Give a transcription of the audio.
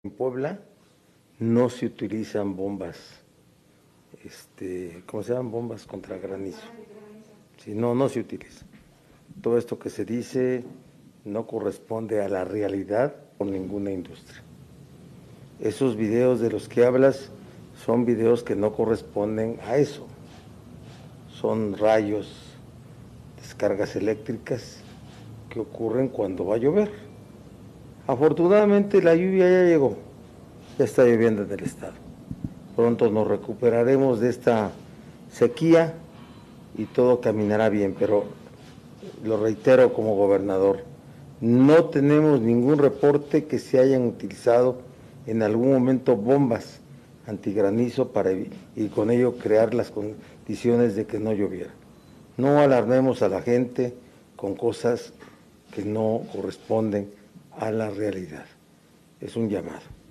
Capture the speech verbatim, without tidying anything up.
En Puebla no se utilizan bombas, este, ¿cómo se llaman? Bombas contra granizo. Sí, no, no se utiliza. Todo esto que se dice no corresponde a la realidad por ninguna industria. Esos videos de los que hablas son videos que no corresponden a eso. Son rayos, descargas eléctricas que ocurren cuando va a llover. Afortunadamente la lluvia ya llegó, ya está lloviendo en el estado. Pronto nos recuperaremos de esta sequía y todo caminará bien, pero lo reitero como gobernador, no tenemos ningún reporte que se hayan utilizado en algún momento bombas antigranizo para y con ello crear las condiciones de que no lloviera. No alarmemos a la gente con cosas que no corresponden a la realidad. Es un llamado.